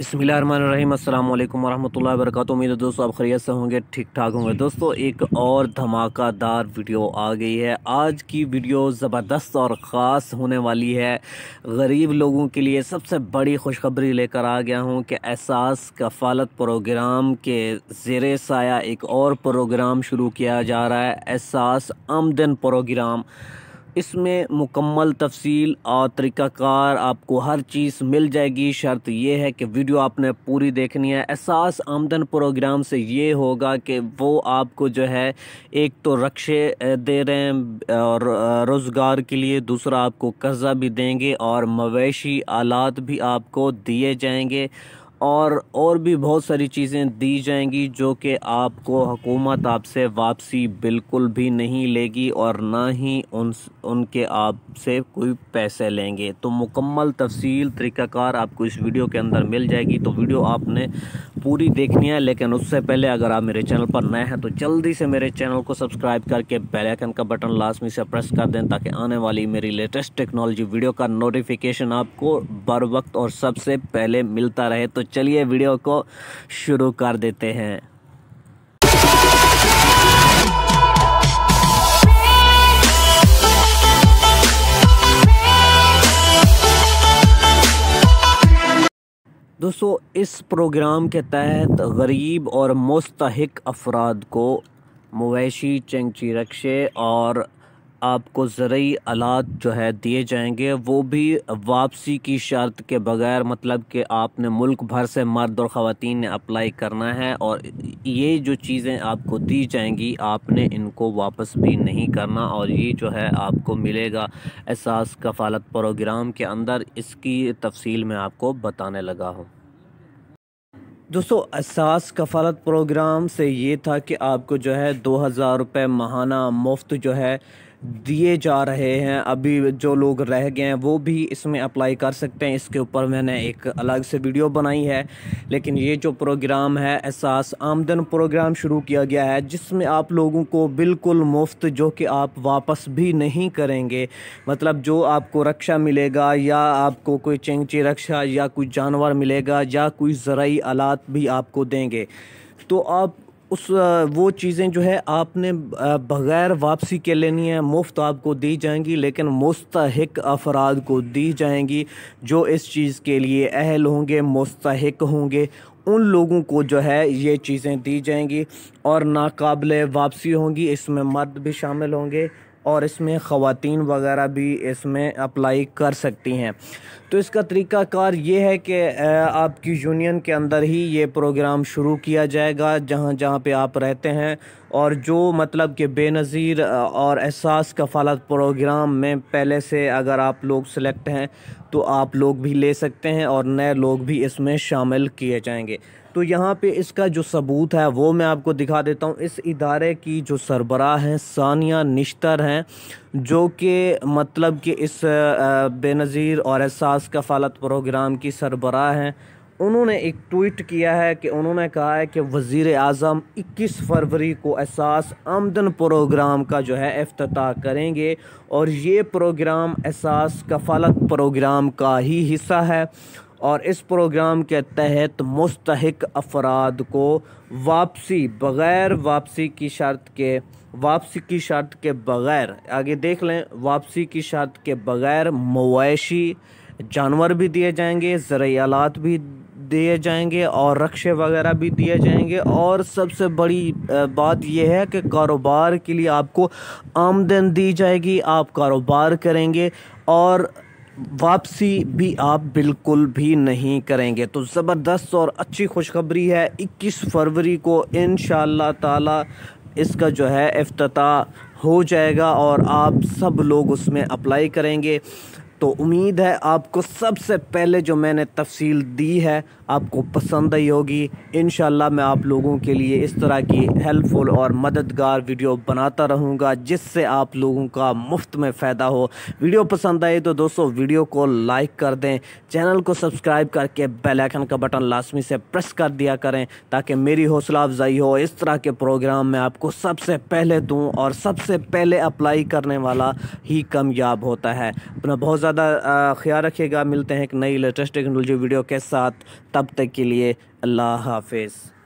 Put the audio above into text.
बिस्मिल्लाहिर्रहमानिर्रहीम अस्सलाम वालेकुम वरहमतुल्लाहि वबरकातुहू। उम्मीद है दोस्तों आप खैरियत से होंगे, ठीक ठाक होंगे। दोस्तों एक और धमाकेदार वीडियो आ गई है। आज की वीडियो ज़बरदस्त और ख़ास होने वाली है। गरीब लोगों के लिए सबसे बड़ी खुशखबरी लेकर आ गया हूँ कि एहसास कफ़ालत प्रोग्राम के ज़ेरे साया एक और प्रोग्राम शुरू किया जा रहा है, एहसास आमदन प्रोग्राम। इसमें मुकम्मल तफसील और तरीक़ाकार आपको हर चीज़ मिल जाएगी। शर्त ये है कि वीडियो आपने पूरी देखनी है। एहसास आमदन प्रोग्राम से ये होगा कि वो आपको जो है एक तो रक्शे दे रहे हैं और रोज़गार के लिए, दूसरा आपको कर्ज़ा भी देंगे और मवेशी आलात भी आपको दिए जाएंगे और भी बहुत सारी चीज़ें दी जाएंगी जो कि आपको हुकूमत आपसे वापसी बिल्कुल भी नहीं लेगी और ना ही उनके आपसे कोई पैसे लेंगे। तो मुकम्मल तफसील तरीक़ाकार आपको इस वीडियो के अंदर मिल जाएगी। तो वीडियो आपने पूरी देखनी है, लेकिन उससे पहले अगर आप मेरे चैनल पर नए हैं तो जल्दी से मेरे चैनल को सब्सक्राइब करके बेल आइकन का बटन लाजमी से प्रेस कर दें ताकि आने वाली मेरी लेटेस्ट टेक्नोलॉजी वीडियो का नोटिफिकेशन आपको बर वक्त और सबसे पहले मिलता रहे। तो चलिए वीडियो को शुरू कर देते हैं। दोस्तों इस प्रोग्राम के तहत गरीब और मुस्तहिक अफराद को मवेशी, चंगची रक्शे और आपको ज़रूरी आलात जो है दिए जाएंगे, वो भी वापसी की शर्त के बगैर। मतलब कि आपने मुल्क भर से मर्द और ख़वातीन ने अप्लाई करना है और ये जो चीज़ें आपको दी जाएंगी आपने इनको वापस भी नहीं करना और ये जो है आपको मिलेगा एहसास कफ़ालत प्रोग्राम के अंदर। इसकी तफसील मैं आपको बताने लगा हूँ। दोस्तों एहसास कफ़ालत प्रोग्राम से ये था कि आपको जो है 2000 रुपये माहाना मुफ्त जो है दिए जा रहे हैं। अभी जो लोग रह गए हैं वो भी इसमें अप्लाई कर सकते हैं। इसके ऊपर मैंने एक अलग से वीडियो बनाई है, लेकिन ये जो प्रोग्राम है एहसास आमदन प्रोग्राम शुरू किया गया है, जिसमें आप लोगों को बिल्कुल मुफ्त, जो कि आप वापस भी नहीं करेंगे, मतलब जो आपको रक्षा मिलेगा या आपको कोई चंगची रक्षा या कोई जानवर मिलेगा या कोई ज़रूरी आलात भी आपको देंगे, तो आप वो चीज़ें जो है आपने बग़ैर वापसी के लेनी है, मुफ्त आपको दी जाएंगी, लेकिन मुस्तहिक अफराद को दी जाएंगी जो इस चीज़ के लिए अहल होंगे, मुस्तहिक होंगे। उन लोगों को जो है ये चीज़ें दी जाएंगी और नाकाबिले वापसी होंगी। इसमें मर्द भी शामिल होंगे और इसमें ख़वातीन वगैरह भी इसमें अप्लाई कर सकती हैं। तो इसका तरीक़ाकार ये है कि आपकी यूनियन के अंदर ही ये प्रोग्राम शुरू किया जाएगा, जहाँ जहाँ पे आप रहते हैं। और जो मतलब कि बेनज़ीर और एहसास कफ़ालत प्रोग्राम में पहले से अगर आप लोग सेलेक्ट हैं तो आप लोग भी ले सकते हैं और नए लोग भी इसमें शामिल किए जाएंगे। तो यहाँ पे इसका जो सबूत है वो मैं आपको दिखा देता हूँ। इस इदारे की जो सरबराह हैं सानिया निश्तर हैं, जो कि मतलब कि इस बेनज़ीर और एहसास कफ़ालत प्रोग्राम की सरबराह हैं। उन्होंने एक ट्वीट किया है कि उन्होंने कहा है कि वज़ीर आज़म 21 फरवरी को एहसास आमदन प्रोग्राम का जो है इफ्तिताह करेंगे और ये प्रोग्राम एहसास कफ़ालत प्रोग्राम का ही हिस्सा है। और इस प्रोग्राम के तहत मुस्तहिक अफराद को वापसी बग़ैर वापसी की शर्त के बग़ैर, आगे देख लें, वापसी की शर्त के बग़ैर मवेशी, जानवर भी दिए जाएंगे, ज़रूरी आलात भी दिए जाएंगे और रक्शे वगैरह भी दिए जाएंगे। और सबसे बड़ी बात यह है कि कारोबार के लिए आपको आमदन दी जाएगी, आप कारोबार करेंगे और वापसी भी आप बिल्कुल भी नहीं करेंगे। तो ज़बरदस्त और अच्छी खुशखबरी है। 21 फरवरी को इंशाअल्लाह ताला इसका जो है इफ्तिताह हो जाएगा और आप सब लोग उसमें अप्लाई करेंगे। तो उम्मीद है आपको सबसे पहले जो मैंने तफसील दी है आपको पसंद आई होगी। इंशाअल्लाह मैं आप लोगों के लिए इस तरह की हेल्पफुल और मददगार वीडियो बनाता रहूँगा जिससे आप लोगों का मुफ्त में फ़ायदा हो। वीडियो पसंद आए तो दोस्तों वीडियो को लाइक कर दें, चैनल को सब्सक्राइब करके बेल आइकन का बटन लाजमी से प्रेस कर दिया करें ताकि मेरी हौसला अफजाई हो। इस तरह के प्रोग्राम मैं आपको सबसे पहले दूँ और सबसे पहले अप्लाई करने वाला ही कामयाब होता है। अपना बहुत ज़्यादा ज़्यादा ख्याल रखिएगा। मिलते हैं एक नई लेटेस्ट टेक्नोलॉजी वीडियो के साथ, तब तक के लिए अल्लाह हाफिज़।